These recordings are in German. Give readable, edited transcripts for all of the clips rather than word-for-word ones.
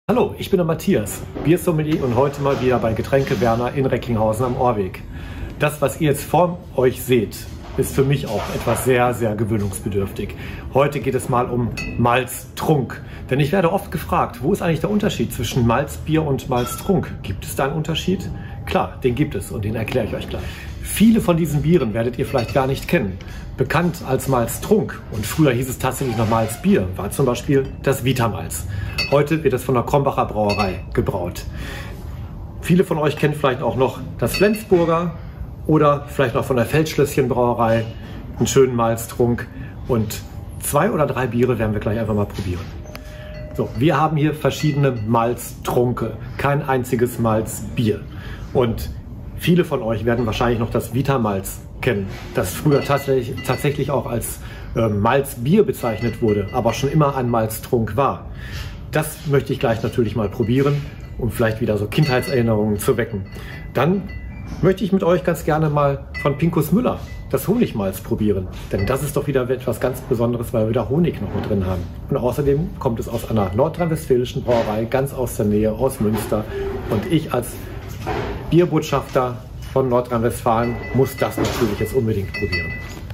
Hallo, ich bin der Matthias, Biersommelier und heute mal wieder bei Getränke Werner in Recklinghausen am Ohrweg. Das, was ihr jetzt vor euch seht, ist für mich auch etwas sehr, sehr gewöhnungsbedürftig. Heute geht es mal um Malztrunk. Denn ich werde oft gefragt, wo ist eigentlich der Unterschied zwischen Malzbier und Malztrunk? Gibt es da einen Unterschied? Klar, den gibt es und den erkläre ich euch gleich. Viele von diesen Bieren werdet ihr vielleicht gar nicht kennen. Bekannt als Malztrunk und früher hieß es tatsächlich noch Malzbier, war zum Beispiel das Vitamalz. Heute wird es von der Krombacher Brauerei gebraut. Viele von euch kennen vielleicht auch noch das Flensburger oder vielleicht noch von der Feldschlösschen Brauerei einen schönen Malztrunk. Und 2 oder 3 Biere werden wir gleich einfach mal probieren. So, wir haben hier verschiedene Malztrunke, kein einziges Malzbier. Und viele von euch werden wahrscheinlich noch das Vitamalz kennen, das früher tatsächlich auch als Malzbier bezeichnet wurde, aber schon immer ein Malztrunk war. Das möchte ich gleich natürlich mal probieren, um vielleicht wieder so Kindheitserinnerungen zu wecken. Dann möchte ich mit euch ganz gerne mal von Pinkus Müller das Honigmalz probieren. Denn das ist doch wieder etwas ganz Besonderes, weil wir da Honig noch mit drin haben. Und außerdem kommt es aus einer nordrhein-westfälischen Brauerei, ganz aus der Nähe, aus Münster. Und ich als Bierbotschafter von Nordrhein-Westfalen muss das natürlich jetzt unbedingt probieren.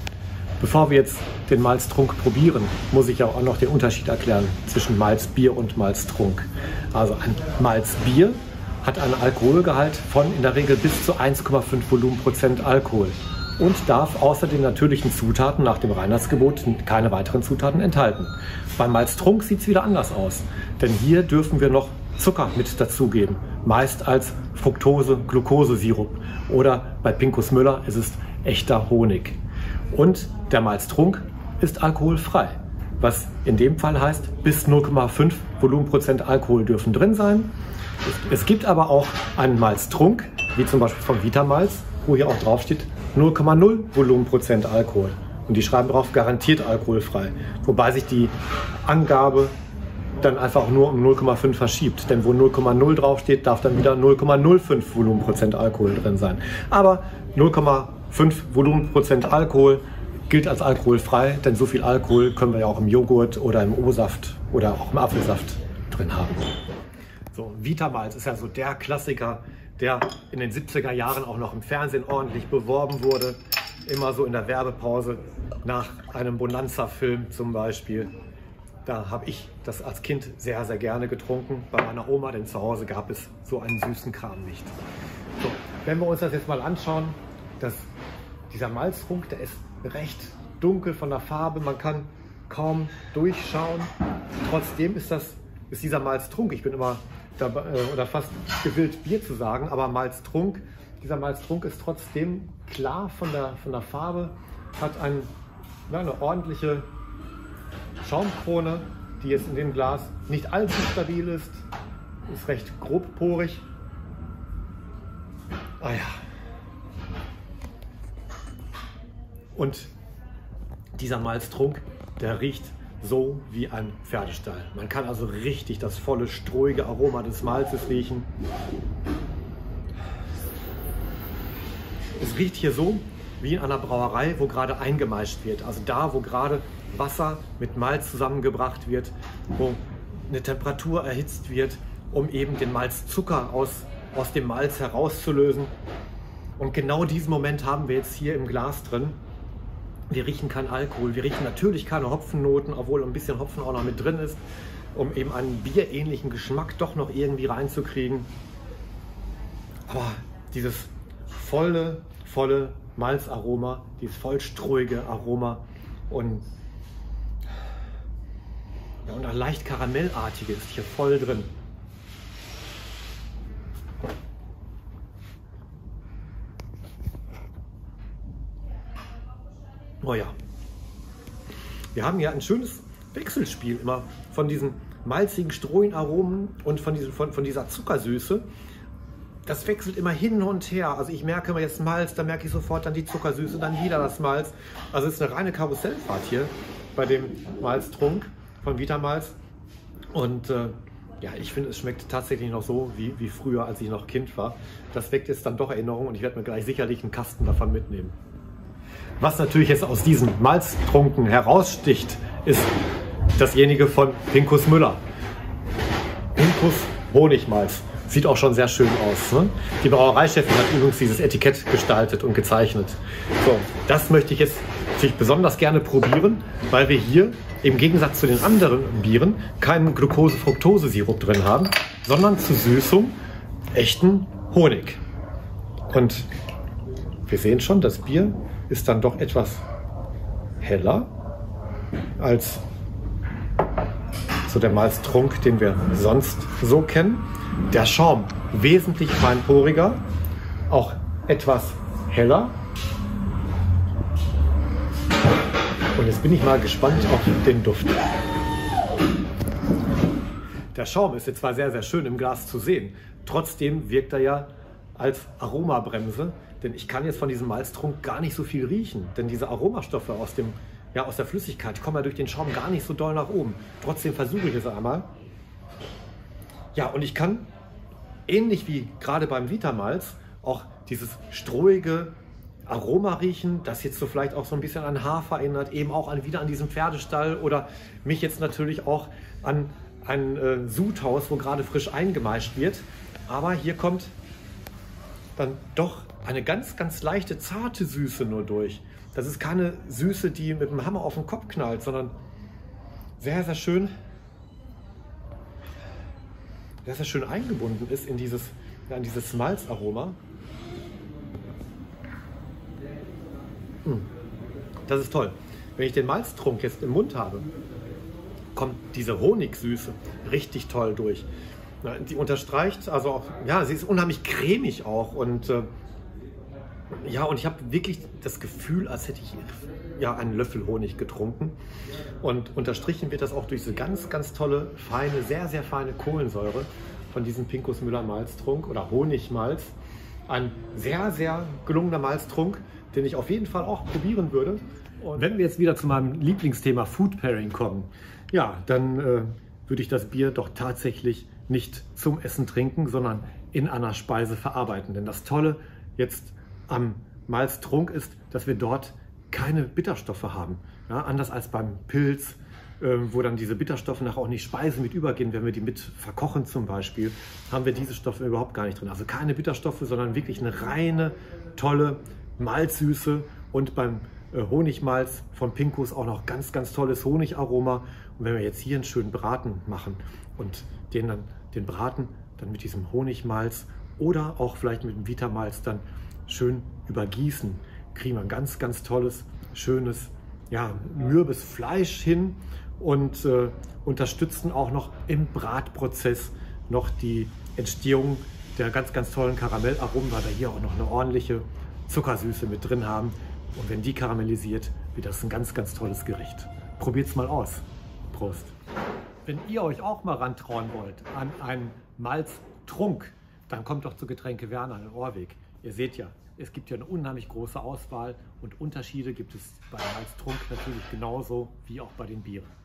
Bevor wir jetzt den Malztrunk probieren, muss ich ja auch noch den Unterschied erklären zwischen Malzbier und Malztrunk. Also ein Malzbier hat einen Alkoholgehalt von in der Regel bis zu 1,5 Volumenprozent Alkohol und darf außer den natürlichen Zutaten nach dem Reinheitsgebot keine weiteren Zutaten enthalten. Beim Malztrunk sieht es wieder anders aus, denn hier dürfen wir noch Zucker mit dazugeben, meist als Fructose-Glucose-Sirup oder bei Pinkus Müller ist es echter Honig. Und der Malztrunk ist alkoholfrei, was in dem Fall heißt, bis 0,5 Volumenprozent Alkohol dürfen drin sein. Es gibt aber auch einen Malztrunk, wie zum Beispiel vom Vitamalz, wo hier auch drauf steht 0,0 Volumenprozent Alkohol. Und die schreiben drauf garantiert alkoholfrei, wobei sich die Angabe dann einfach nur um 0,5 verschiebt. Denn wo 0,0 draufsteht, darf dann wieder 0,05 Volumenprozent Alkohol drin sein. Aber 0,5 Volumenprozent Alkohol gilt als alkoholfrei, denn so viel Alkohol können wir ja auch im Joghurt oder im O-Saft oder auch im Apfelsaft drin haben. So, Vitamalz ist ja so der Klassiker, der in den 70er Jahren auch noch im Fernsehen ordentlich beworben wurde. Immer so in der Werbepause nach einem Bonanza-Film zum Beispiel. Da habe ich das als Kind sehr, sehr gerne getrunken bei meiner Oma, denn zu Hause gab es so einen süßen Kram nicht. So, wenn wir uns das jetzt mal anschauen, dieser Malztrunk, der ist recht dunkel von der Farbe, man kann kaum durchschauen. Trotzdem ist dieser Malztrunk, ich bin immer dabei, oder fast gewillt Bier zu sagen, aber dieser Malztrunk ist trotzdem klar von der Farbe, hat eine ordentliche Schaumkrone, die jetzt in dem Glas nicht allzu stabil ist recht grobporig. Ah ja. Und dieser Malztrunk, der riecht so wie ein Pferdestall. Man kann also richtig das volle, strohige Aroma des Malzes riechen. Es riecht hier so wie in einer Brauerei, wo gerade eingemeischt wird. Also da, wo gerade Wasser mit Malz zusammengebracht wird, wo eine Temperatur erhitzt wird, um eben den Malzzucker aus dem Malz herauszulösen. Und genau diesen Moment haben wir jetzt hier im Glas drin. Wir riechen keinen Alkohol, wir riechen natürlich keine Hopfennoten, obwohl ein bisschen Hopfen auch noch mit drin ist, um eben einen bierähnlichen Geschmack doch noch irgendwie reinzukriegen. Aber dieses volle Malzaroma, dieses vollstrohige Aroma und auch leicht karamellartige ist hier voll drin. Oh ja, wir haben ja ein schönes Wechselspiel immer von diesen malzigen, strohigen Aromen und von dieser Zuckersüße. Das wechselt immer hin und her. Also ich merke jetzt Malz, dann merke ich sofort dann die Zuckersüße, dann wieder das Malz. Also es ist eine reine Karussellfahrt hier bei dem Malztrunk von Vitamalz. Und ja, ich finde, es schmeckt tatsächlich noch so wie früher, als ich noch Kind war. Das weckt jetzt dann doch Erinnerungen und ich werde mir gleich sicherlich einen Kasten davon mitnehmen. Was natürlich jetzt aus diesen Malztrunken heraussticht, ist dasjenige von Pinkus Müller. Pinkus Honigmalz. Sieht auch schon sehr schön aus. Ne? Die Brauereichefin hat übrigens dieses Etikett gestaltet und gezeichnet. So, das möchte ich jetzt natürlich besonders gerne probieren, weil wir hier im Gegensatz zu den anderen Bieren keinen Glucose-Fructose-Sirup drin haben, sondern zur Süßung echten Honig. Und wir sehen schon, das Bier ist dann doch etwas heller als so der Malztrunk, den wir sonst so kennen. Der Schaum wesentlich feinporiger, auch etwas heller. Und jetzt bin ich mal gespannt auf den Duft. Der Schaum ist jetzt zwar sehr, sehr schön im Glas zu sehen, trotzdem wirkt er ja als Aromabremse, denn ich kann jetzt von diesem Malztrunk gar nicht so viel riechen, denn diese Aromastoffe aus der Flüssigkeit kommen ja durch den Schaum gar nicht so doll nach oben. Trotzdem versuche ich es einmal. Ja, und ich kann, ähnlich wie gerade beim Vitamalz, auch dieses strohige Aroma riechen, das jetzt so vielleicht auch so ein bisschen an Hafer erinnert, eben auch wieder an diesen Pferdestall oder mich jetzt natürlich auch an ein Sudhaus, wo gerade frisch eingemeischt wird. Aber hier kommt dann doch eine ganz, ganz leichte, zarte Süße nur durch. Das ist keine Süße, die mit dem Hammer auf den Kopf knallt, sondern sehr, sehr schön eingebunden ist in dieses Malzaroma. Das ist toll. Wenn ich den Malztrunk jetzt im Mund habe, kommt diese Honigsüße richtig toll durch. Die unterstreicht, also auch, ja, sie ist unheimlich cremig auch und ja, und ich habe wirklich das Gefühl, als hätte ich ja einen Löffel Honig getrunken. Und unterstrichen wird das auch durch diese ganz, ganz tolle, feine, sehr, sehr feine Kohlensäure von diesem Pinkus Müller Malztrunk oder Honigmalz. Ein sehr, sehr gelungener Malztrunk, den ich auf jeden Fall auch probieren würde. Und wenn wir jetzt wieder zu meinem Lieblingsthema Food Pairing kommen, ja, dann würde ich das Bier doch tatsächlich nicht zum Essen trinken, sondern in einer Speise verarbeiten. Denn das Tolle jetzt am Malztrunk ist, dass wir dort keine Bitterstoffe haben. Ja, anders als beim Pilz, wo dann diese Bitterstoffe nachher auch nicht Speisen mit übergehen, wenn wir die mit verkochen zum Beispiel, haben wir diese Stoffe überhaupt gar nicht drin. Also keine Bitterstoffe, sondern wirklich eine reine, tolle Malzsüße und beim Honigmalz von Pinkus auch noch ganz, ganz tolles Honigaroma. Und wenn wir jetzt hier einen schönen Braten machen und den Braten dann mit diesem Honigmalz oder auch vielleicht mit dem Vitamalz dann schön übergießen, kriegen wir ein ganz, ganz tolles, schönes, ja, mürbes Fleisch hin und unterstützen auch noch im Bratprozess noch die Entstehung der ganz, ganz tollen Karamellaromen, weil wir hier auch noch eine ordentliche Zuckersüße mit drin haben. Und wenn die karamellisiert, wird das ein ganz, ganz tolles Gericht. Probiert es mal aus. Prost. Wenn ihr euch auch mal rantrauen wollt an einen Malztrunk, dann kommt doch zu Getränke Werner in Orweg. Ihr seht ja, es gibt ja eine unheimlich große Auswahl und Unterschiede gibt es bei Malztrunk natürlich genauso wie auch bei den Bieren.